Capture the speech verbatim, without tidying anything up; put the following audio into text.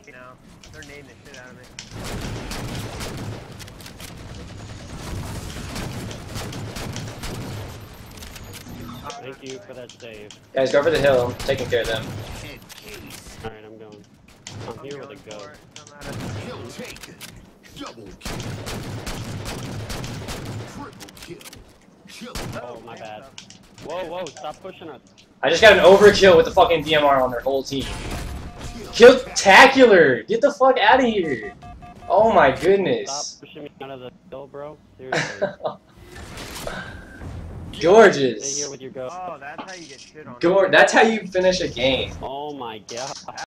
You know, they're naming the shit out of me. Thank you for that save. Guys, go over the hill. I'm taking care of them. Alright, I'm going. I'm, I'm here with a go. Killtac. Double kill. Triple kill. Kill. Oh, my bad. Whoa, whoa, stop pushing us. I just got an overkill with the fucking D M R on their whole team. Killtacular! Get the fuck out of here! Oh my goodness. Stop pushing me out of the hill, bro. Seriously. Gorgeous. Stay here with your go. Oh, that's how you get shit on. Gor that's how you finish a game. Oh my god.